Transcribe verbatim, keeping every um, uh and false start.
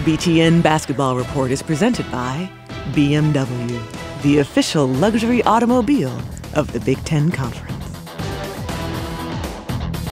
B T N Basketball Report is presented by B M W, the official luxury automobile of the Big Ten Conference.